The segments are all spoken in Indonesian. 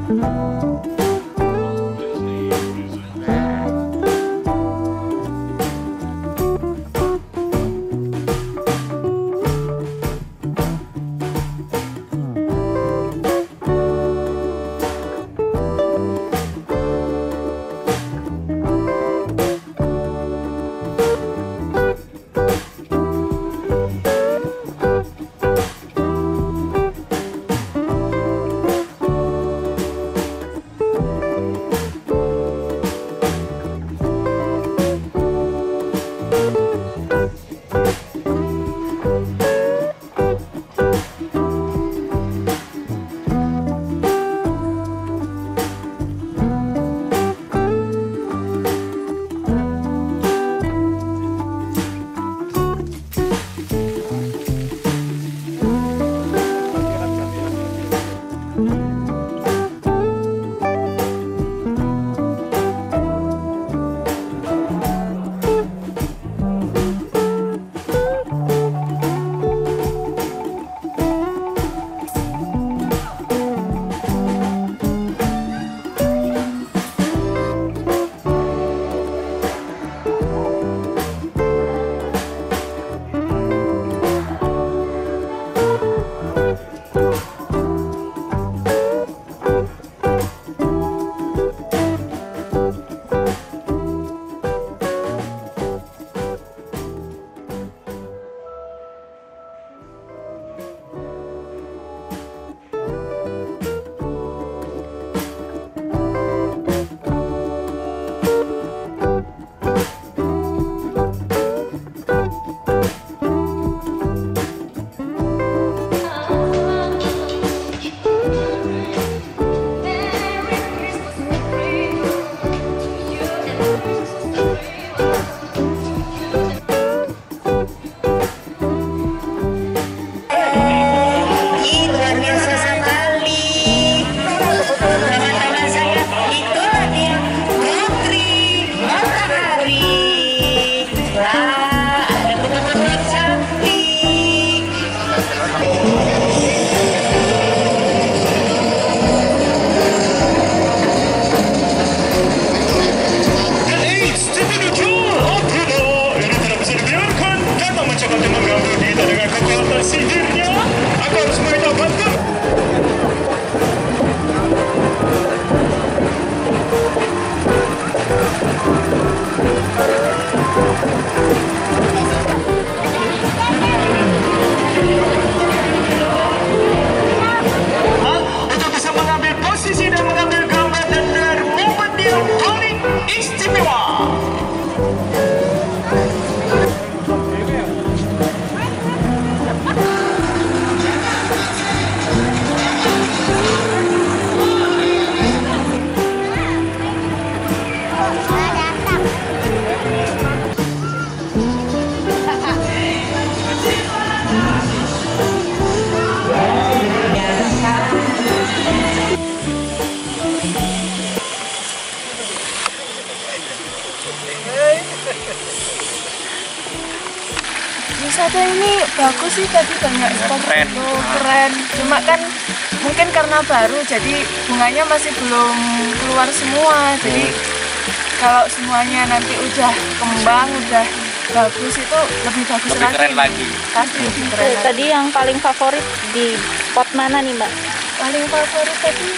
Wisata ini bagus sih, tadi banyak spot foto, keren. Cuma kan mungkin karena baru, jadi bunganya masih belum keluar semua. Jadi kalau semuanya nanti udah kembang, udah bagus, itu lebih bagus lebih keren lagi. Pasti lebih keren. Tadi yang paling favorit di spot mana nih Mbak? Paling favorit tadi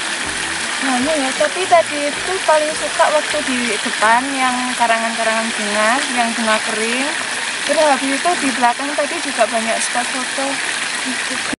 mana ya? Tapi tadi itu paling suka waktu di depan yang karangan-karangan bunga, yang bunga kering. Terus habis itu di belakang tadi juga banyak spot foto.